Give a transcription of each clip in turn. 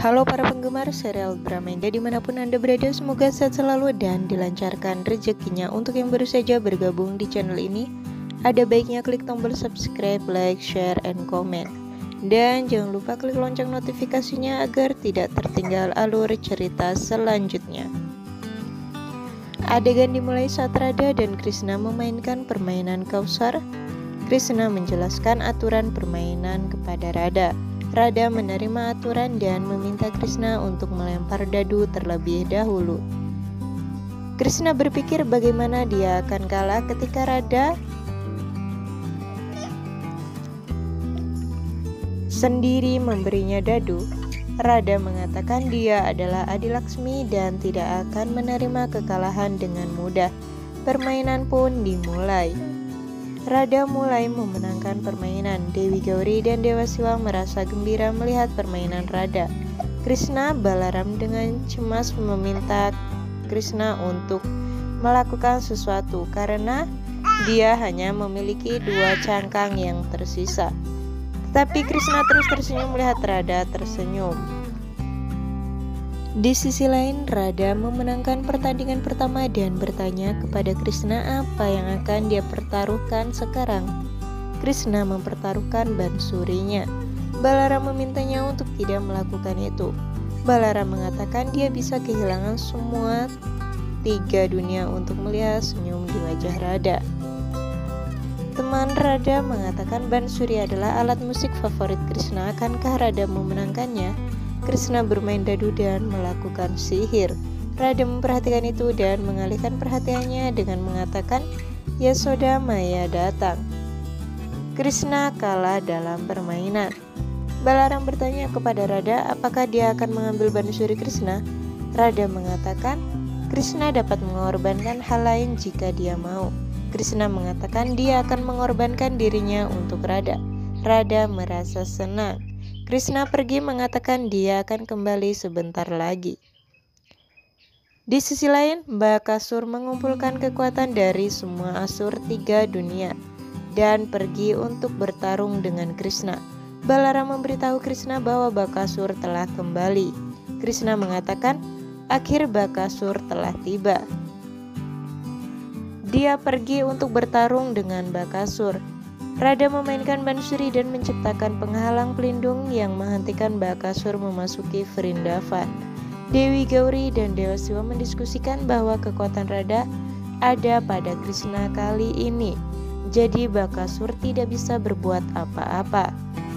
Halo para penggemar serial drama Indah dimanapun Anda berada, semoga sehat selalu dan dilancarkan rezekinya. Untuk yang baru saja bergabung di channel ini, ada baiknya klik tombol subscribe, like, share, and comment. Dan jangan lupa klik lonceng notifikasinya agar tidak tertinggal alur cerita selanjutnya. Adegan dimulai saat Radha dan Krishna memainkan permainan Kausar. Krishna menjelaskan aturan permainan kepada Radha. Radha menerima aturan dan meminta Krishna untuk melempar dadu terlebih dahulu. Krishna berpikir bagaimana dia akan kalah ketika Radha sendiri memberinya dadu. Radha mengatakan dia adalah Adilaksmi dan tidak akan menerima kekalahan dengan mudah. Permainan pun dimulai. Radha mulai memenangkan permainan. Dewi Gauri dan Dewa Siwa merasa gembira melihat permainan Radha. Krishna Balaram dengan cemas meminta Krishna untuk melakukan sesuatu karena dia hanya memiliki 2 cangkang yang tersisa. Tetapi Krishna terus tersenyum melihat Radha tersenyum. Di sisi lain, Radha memenangkan pertandingan pertama dan bertanya kepada Krishna apa yang akan dia pertaruhkan sekarang. Krishna mempertaruhkan bansurinya. Balaram memintanya untuk tidak melakukan itu. Balaram mengatakan dia bisa kehilangan semua 3 dunia untuk melihat senyum di wajah Radha. Teman Radha mengatakan bansuri adalah alat musik favorit Krishna. Akankah Radha memenangkannya? Krishna bermain dadu dan melakukan sihir. Radha memperhatikan itu dan mengalihkan perhatiannya dengan mengatakan Yasoda Maya datang. Krishna kalah dalam permainan. Balaram bertanya kepada Radha apakah dia akan mengambil bansuri Krishna. Radha mengatakan Krishna dapat mengorbankan hal lain jika dia mau. Krishna mengatakan dia akan mengorbankan dirinya untuk Radha. Radha merasa senang. Krishna pergi mengatakan dia akan kembali sebentar lagi. Di sisi lain, Bakasur mengumpulkan kekuatan dari semua asur 3 dunia dan pergi untuk bertarung dengan Krishna. Balaram memberitahu Krishna bahwa Bakasur telah kembali. Krishna mengatakan akhir Bakasur telah tiba. Dia pergi untuk bertarung dengan Bakasur. Radha memainkan bansuri dan menciptakan penghalang pelindung yang menghentikan Bakasur memasuki Vrindavan. Dewi Gauri dan Dewa Siwa mendiskusikan bahwa kekuatan Radha ada pada Krishna kali ini. Jadi Bakasur tidak bisa berbuat apa-apa.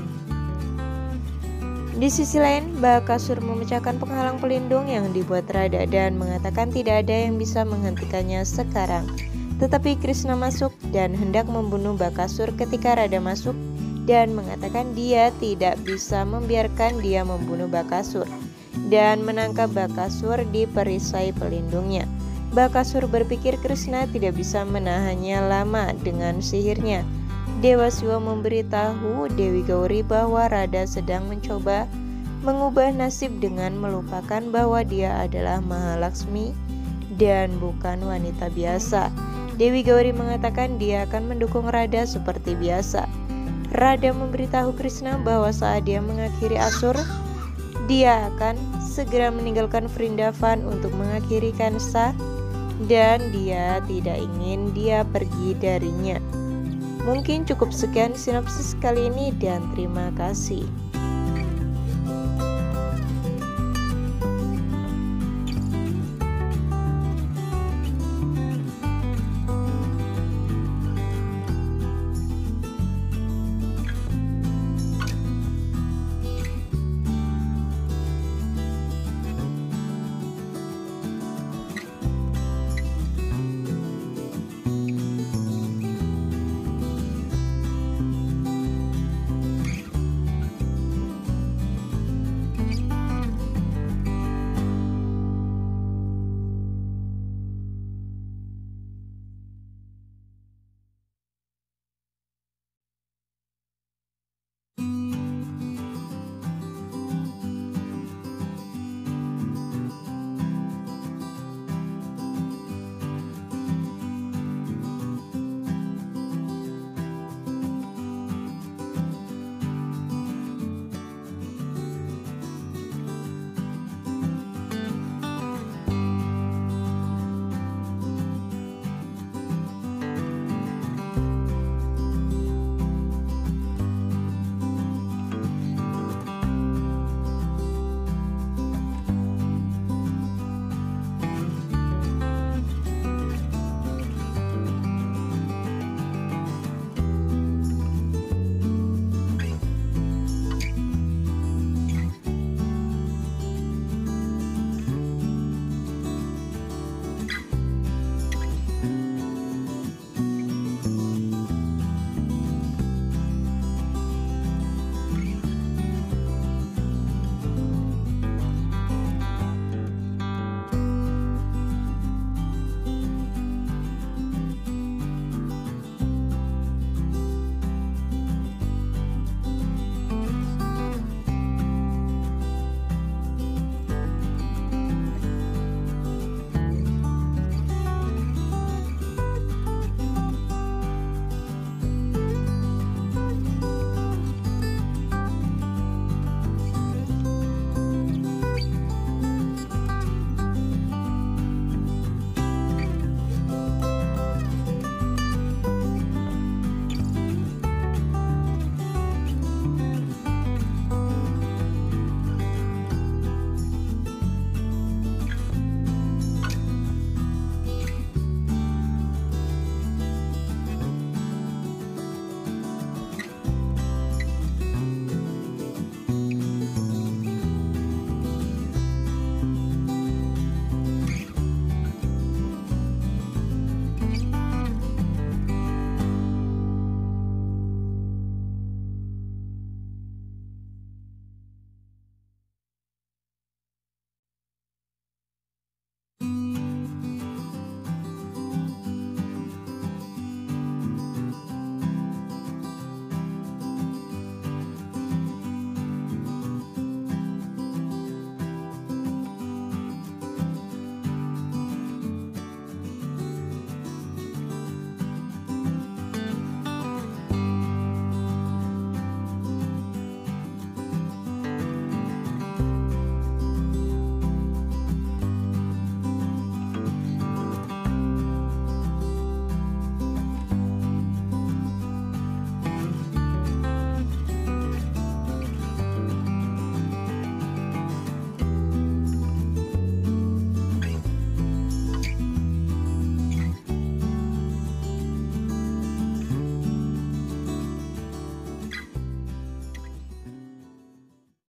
Di sisi lain, Bakasur memecahkan penghalang pelindung yang dibuat Radha dan mengatakan tidak ada yang bisa menghentikannya sekarang. Tetapi Krishna masuk dan hendak membunuh Bakasur ketika Radha masuk dan mengatakan dia tidak bisa membiarkan dia membunuh Bakasur dan menangkap Bakasur di perisai pelindungnya. Bakasur berpikir Krishna tidak bisa menahannya lama dengan sihirnya. Dewa Siwa memberitahu Dewi Gauri bahwa Radha sedang mencoba mengubah nasib dengan melupakan bahwa dia adalah Mahalaksmi dan bukan wanita biasa. Dewi Gauri mengatakan dia akan mendukung Radha seperti biasa. Radha memberitahu Krishna bahwa saat dia mengakhiri Asur, dia akan segera meninggalkan Vrindavan untuk mengakhiri Kansa dan dia tidak ingin dia pergi darinya. Mungkin cukup sekian sinopsis kali ini dan terima kasih.